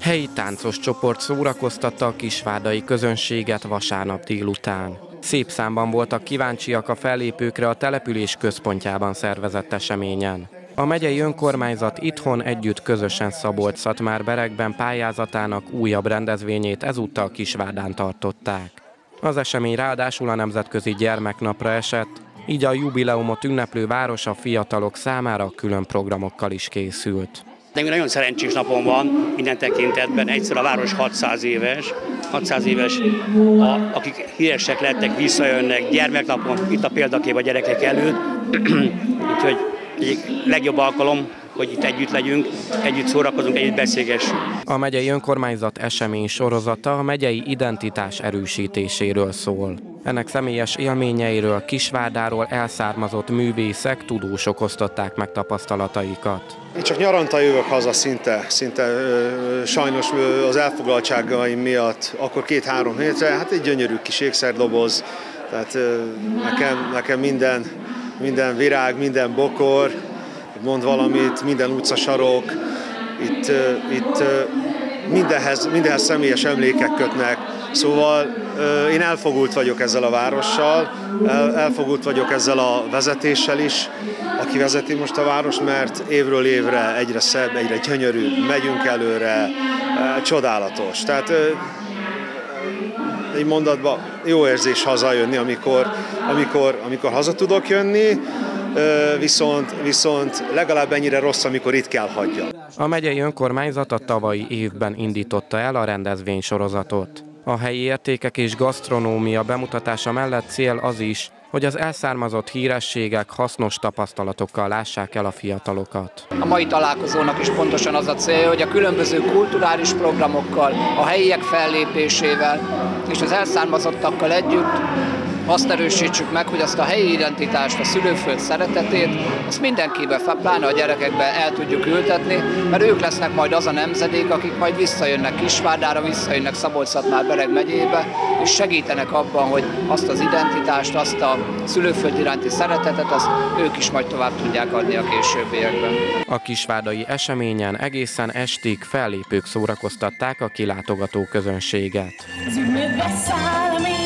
Helyi táncos csoport szórakoztatta a kisvárdai közönséget vasárnap délután. Szép számban voltak kíváncsiak a fellépőkre a település központjában szervezett eseményen. A megyei önkormányzat itthon együtt közösen Szabolcs-Szatmár-Berekben pályázatának újabb rendezvényét ezúttal Kisvárdán tartották. Az esemény ráadásul a Nemzetközi Gyermeknapra esett, így a jubileumot ünneplő város a fiatalok számára külön programokkal is készült. De nagyon szerencsés napon van minden tekintetben, egyszer a város 600 éves, akik híresek lettek, visszajönnek gyermeknapon, itt a példakép a gyerekek előtt, úgyhogy egyik legjobb alkalom, hogy itt együtt legyünk, együtt szórakozunk, együtt beszélgessünk. A megyei önkormányzat esemény sorozata a megyei identitás erősítéséről szól. Ennek személyes élményeiről, Kisvárdáról elszármazott művészek, tudósok osztották meg tapasztalataikat. Én csak nyaranta jövök haza szinte sajnos az elfoglaltságaim miatt, akkor 2-3 hétre, hát egy gyönyörű kis ékszerdoboz, tehát nekem minden virág, minden bokor, mond valamit, minden utcasarok, itt mindenhez személyes emlékek kötnek. Szóval én elfogult vagyok ezzel a várossal, elfogult vagyok ezzel a vezetéssel is, aki vezeti most a város, mert évről évre egyre szebb, egyre gyönyörűbb, megyünk előre, csodálatos. Tehát egy mondatban jó érzés hazajönni, amikor haza tudok jönni, viszont legalább ennyire rossz, amikor itt kell hagyjam. A megyei önkormányzat a tavalyi évben indította el a rendezvénysorozatot. A helyi értékek és gasztronómia bemutatása mellett cél az is, hogy az elszármazott hírességek hasznos tapasztalatokkal lássák el a fiatalokat. A mai találkozónak is pontosan az a cél, hogy a különböző kulturális programokkal, a helyiek fellépésével és az elszármazottakkal együtt azt erősítsük meg, hogy azt a helyi identitást, a szülőföld szeretetét, azt mindenkibe, pláne a gyerekekbe el tudjuk ültetni, mert ők lesznek majd az a nemzedék, akik majd visszajönnek Kisvárdára, visszajönnek Szabolcs-Szatmár-Bereg megyébe, és segítenek abban, hogy azt az identitást, azt a szülőföld iránti szeretetet, azt ők is majd tovább tudják adni a későbbiekben. A kisvárdai eseményen egészen estig fellépők szórakoztatták a kilátogató közönséget.